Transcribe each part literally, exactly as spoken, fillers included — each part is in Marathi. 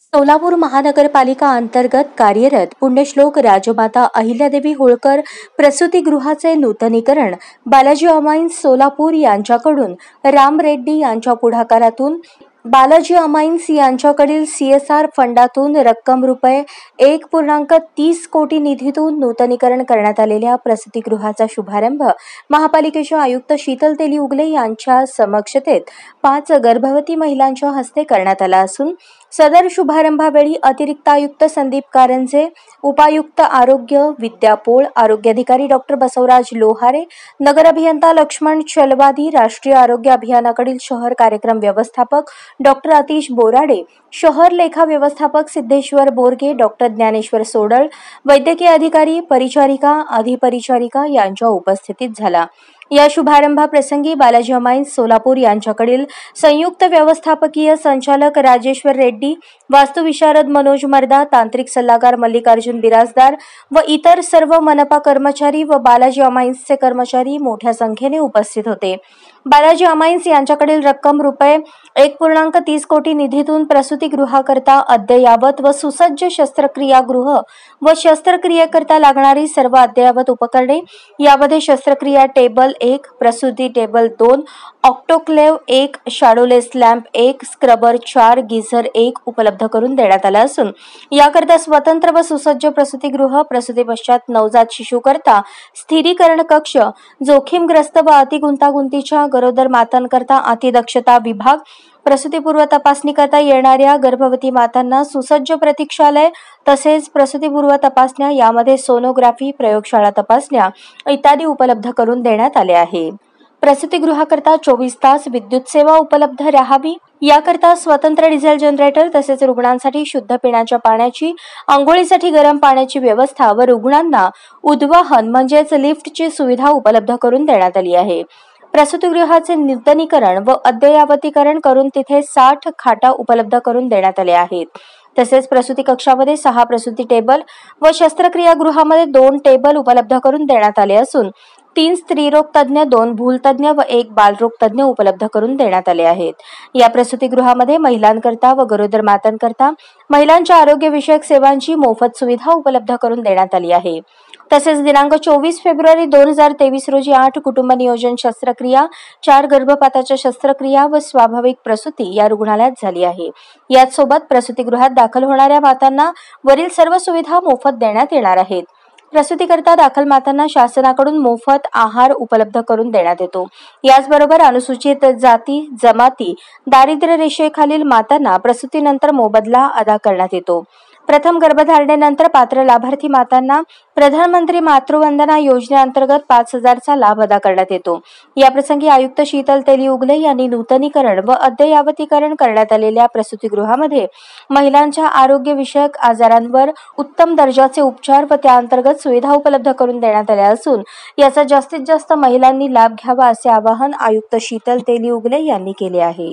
सोलापूर महानगरपालिका अंतर्गत कार्यरत पुण्यश्लोक राजमाता अहिल्यादेवी होळकर प्रसूतिगृहाचे नूतनीकरण बालाजी अमाईन्स सोलापूर यांच्याकडून राम रेड्डी यांच्या पुढाकारातून बालाजी अमाईन्स यांच्याकडील सीएसआर फंडातून रक्कम रुपये एक पूर्णांक तीस कोटी निधीतून नूतनीकरण करण्यात आलेल्या प्रसूतिगृहाचा शुभारंभ महापालिकेचे आयुक्त शीतल तेली उगले यांच्या समक्षतेत पाच गर्भवती महिलांच्या हस्ते करण्यात आला असून सदर शुभारंभावेळी अतिरिक्त आयुक्त संदीप कारंजे, उपायुक्त आरोग्य विद्या पोळ, आरोग्याधिकारी डॉक्टर बसवराज लोहारे, नगर अभियंता लक्ष्मण चलवादी, राष्ट्रीय आरोग्य अभियानाकडील शहर कार्यक्रम व्यवस्थापक डॉक्टर अतिश बोराडे, शहर लेखा व्यवस्थापक सिद्धेश्वर बोरगे, डॉक्टर ज्ञानेश्वर सोडळ, वैद्यकीय अधिकारी, परिचारिका, अधिपरिचारिका यांच्या उपस्थितीत झाला। या शुभारंभाप्रसंगी बालाजी अमाईन्स सोलापूर यांच्याकडील संयुक्त व्यवस्थापकीय संचालक राजेश्वर रेड्डी, वास्तुविशारद मनोज मर्दा, तांत्रिक सल्लागार मल्लिकार्जुन बिराजदार व इतर सर्व मनपा कर्मचारी व बालाजी अमाईन्सचे कर्मचारी मोठ्या संख्येने उपस्थित होते। बालाजी अमाईन्स यांच्याकडील रक्कम रुपये एक पूर्णांक तीस कोटी निधीतून प्रसूतिगृहाकरता अद्ययावत व सुसज्ज शस्त्रक्रियागृह व शस्त्रक्रियेकरता लागणारी सर्व अद्ययावत उपकरणे, यामध्ये शस्त्रक्रिया टेबल एक, प्रसूती टेबल दोन, ऑक्टोक्लेव एक, शॅडोलेस लॅम्प एक, स्क्रबर चार, गिझर एक उपलब्ध करून देण्यात आला असून याकरता स्वतंत्र व सुसज्ज प्रसूतिगृह, प्रसूती पश्चात नवजात शिशुकरता स्थिरीकरण कक्ष, जोखीमग्रस्त व अतिगुंतागुंतीच्या गरोदर मातांकरता अतिदक्षता विभाग, प्रसूतीपूर्व तपासणी करता येणाऱ्या गर्भवती मातांना सुसज्ज प्रतीक्षालय तसेच प्रसूतीपूर्व तपासण्या, यामध्ये सोनोग्राफी, प्रयोगशाळा तपासण्या इत्यादी उपलब्ध करून देण्यात आले आहे। प्रसूतिगृहाकरता चोवीस तास विद्युत सेवा उपलब्ध राहावी याकरता स्वतंत्र डिझेल जनरेटर तसेच रुग्णांसाठी शुद्ध पिण्याच्या पाण्याची, आंघोळीसाठी गरम पाण्याची व्यवस्था व रुग्णांना उद्वाहन म्हणजेच लिफ्टची सुविधा उपलब्ध करून देण्यात आली आहे। प्रसूतिगृहाचे नूतनीकरण व अद्ययावतीकरण करून तिथे साठ खाटा उपलब्ध करून देण्यात आले आहेत। तसेच प्रसूती कक्षामध्ये सहा प्रसूती टेबल व शस्त्रक्रियागृहामध्ये दोन टेबल उपलब्ध करून देण्यात आले असून तीन स्त्रीरोग तज्ञ, दोन भूल तज्ञ व एक बालरोग तज्ञ उपलब्ध करून देण्यात आले आहेत। या प्रसूतिगृहामध्ये महिलांकरता व गरोदर मातांकरता महिलांच्या आरोग्यविषयक सेवांची मोफत सुविधा उपलब्ध करून देण्यात आली आहे। तसेच दिनांक चोवीस फेब्रुवारी दोन हजार तेवीस रोजी आठ कुटुंब नियोजन शस्त्रक्रिया, चार गर्भपाताच्या शस्त्रक्रिया व स्वाभाविक प्रसूती या रुग्णालयात झाली आहे। याच सोबत प्रसूतिगृहात दाखल होणाऱ्या मातांना वरील सर्व सुविधा मोफत देण्यात येणार आहेत। प्रसूतीकरता दाखल मातांना शासनाकडून मोफत आहार उपलब्ध करून देण्यात येतो। याचबरोबर अनुसूचित जाती, जमाती, दारिद्र्य रेषेखालील मातांना प्रसूतीनंतर मोबदला अदा करण्यात येतो। प्रथम गर्भधारणेनंतर पात्र लाभार्थी मातांना प्रधानमंत्री मातृवंदना योजनेअंतर्गत पाच हजारचा लाभ अदा करण्यात येतो। याप्रसंगी आयुक्त शीतल तेली उगले यांनी नूतनीकरण व अद्ययावतीकरण करण्यात आलेल्या प्रसूतिगृहामध्ये महिलांच्या आरोग्यविषयक आजारांवर उत्तम दर्जाचे उपचार व त्याअंतर्गत सुविधा उपलब्ध करून देण्यात आल्या असून याचा जास्तीत जास्त महिलांनी लाभ घ्यावा असे आवाहन आयुक्त शीतल तेली उगले यांनी केले आहे।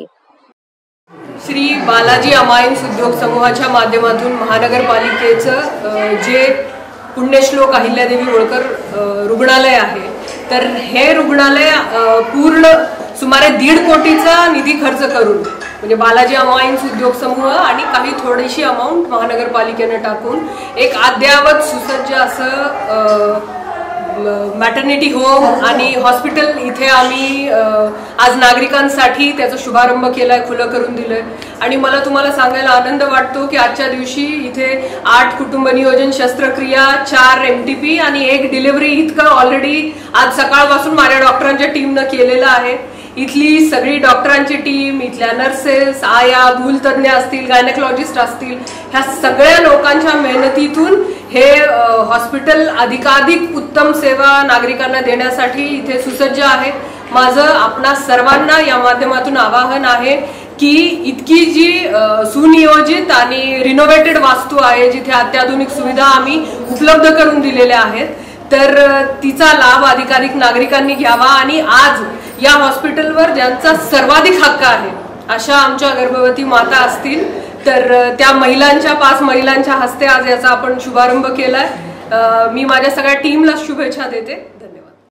श्री बालाजी अमाईन्स उद्योग समूहाच्या माध्यमातून महानगरपालिकेचं जे पुण्यश्लोक अहिल्यादेवी होळकर रुग्णालय आहे, तर हे रुग्णालय पूर्ण सुमारे दीड कोटीचा निधी खर्च करून म्हणजे बालाजी अमाईन्स उद्योग समूह आणि काही थोडीशी अमाऊंट महानगरपालिकेने टाकून एक अद्ययावत सुसज्ज असं मॅटर्निटी होम आणि हॉस्पिटल इथे आम्ही आज नागरिकांसाठी त्याचा शुभारंभ केलाय, खुलं करून दिलंय। आणि मला तुम्हाला सांगायला आनंद वाटतो की आजच्या दिवशी इथे आठ कुटुंब नियोजन शस्त्रक्रिया, चार एमटीपी आणि एक डिलिव्हरी इतकं ऑलरेडी आज सकाळपासून माझ्या डॉक्टरांच्या टीमनं केलेलं आहे। इथली सगळी डॉक्टरांची टीम, इथल्या नर्सेस, आया, भूलतज्ञ असतील, गायनेकॉलॉजिस्ट असतील, ह्या सगळ्या लोकांच्या मेहनतीतून हे हॉस्पिटल अधिकाधिक उत्तम सेवा नागरिकांना देण्यासाठी इथे सुसज्ज आहे। माझं आपणा सर्वांना या माध्यमातून आवाहन आहे की इतकी जी सुनियोजित आणि रिनोव्हेटेड वास्तू आहे, जिथे अत्याधुनिक सुविधा आम्ही उपलब्ध करून दिलेल्या आहेत, तर तिचा लाभ अधिकाधिक नागरिकांनी घ्यावा आणि आज या हॉस्पिटलवर ज्यांचा सर्वाधिक हक्क आहे अशा आमच्या गर्भवती माता असतील तर त्या महिलांच्या पाच महिलांच्या हस्ते आज याचा आपण शुभारंभ केलाय। मी माझ्या सगळ्या टीमला शुभेच्छा देते।